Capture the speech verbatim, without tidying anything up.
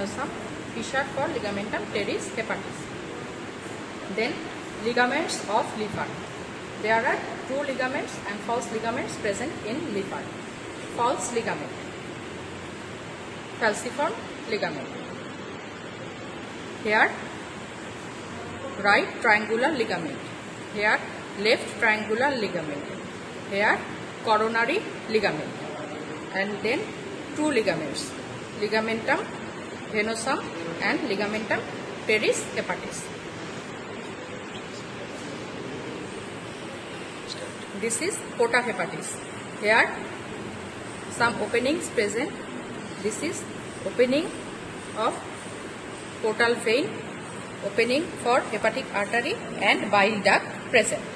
venosum, fissure for ligamentum teres hepatis. Then ligaments of liver. There are true ligaments and false ligaments present in liver. False ligament, falciform ligament. Here right triangular ligament, here left triangular ligament, here coronary ligament, and then true ligaments, ligamentum venosum and ligamentum teres hepatis. This is porta hepatis. Here some openings present. This is opening of portal vein, opening for hepatic artery and bile duct present.